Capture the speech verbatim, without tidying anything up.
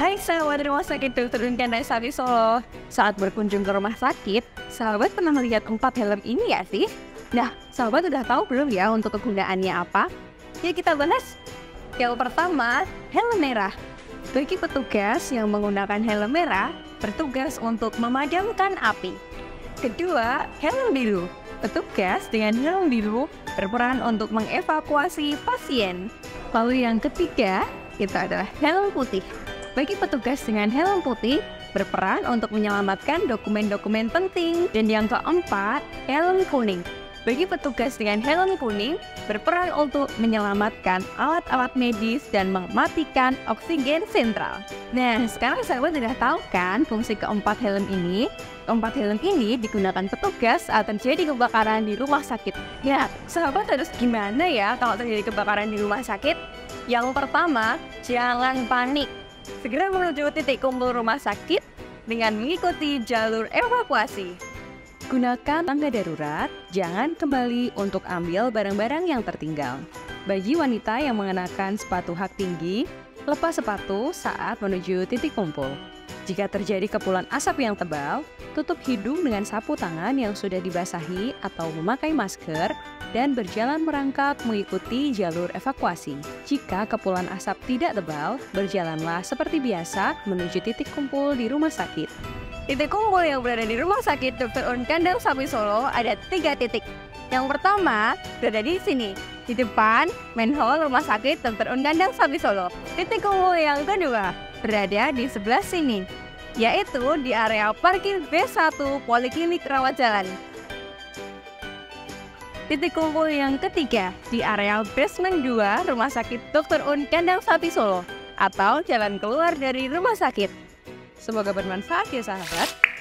Hai sahabat Rumah Sakit Dokter Unkandang Sapi Solo. Saat berkunjung ke rumah sakit, sahabat pernah melihat empat helm ini ya sih? Nah, sahabat udah tahu belum ya untuk kegunaannya apa? Yuk kita bahas. Yang pertama, helm merah. Bagi petugas yang menggunakan helm merah, bertugas untuk memadamkan api. Kedua, helm biru. Petugas dengan helm biru berperan untuk mengevakuasi pasien. Lalu yang ketiga, itu adalah helm putih. Bagi petugas dengan helm putih, berperan untuk menyelamatkan dokumen-dokumen penting. Dan yang keempat, helm kuning. Bagi petugas dengan helm kuning, berperan untuk menyelamatkan alat-alat medis dan mematikan oksigen sentral. Nah, sekarang sahabat sudah tahu kan fungsi keempat helm ini? Keempat helm ini digunakan petugas saat terjadi kebakaran di rumah sakit. Ya, sahabat harus gimana ya kalau terjadi kebakaran di rumah sakit? Yang pertama, jangan panik. Segera menuju titik kumpul rumah sakit dengan mengikuti jalur evakuasi. Gunakan tangga darurat, jangan kembali untuk ambil barang-barang yang tertinggal. Bagi wanita yang mengenakan sepatu hak tinggi, lepas sepatu saat menuju titik kumpul. Jika terjadi kepulan asap yang tebal, tutup hidung dengan sapu tangan yang sudah dibasahi atau memakai masker dan berjalan merangkak mengikuti jalur evakuasi. Jika kepulan asap tidak tebal, berjalanlah seperti biasa menuju titik kumpul di rumah sakit. Titik kumpul yang berada di Rumah Sakit Dokter Unkandang Sapi Solo ada tiga titik. Yang pertama berada di sini, di depan main hall Rumah Sakit Dokter Unkandang Sapi Solo. Titik kumpul yang kedua berada di sebelah sini, yaitu di area parkir B satu Poliklinik Rawat Jalan. Titik kumpul yang ketiga di area basement dua Rumah Sakit Dokter Unkandang Sapi Solo atau jalan keluar dari rumah sakit. Semoga bermanfaat ya sahabat.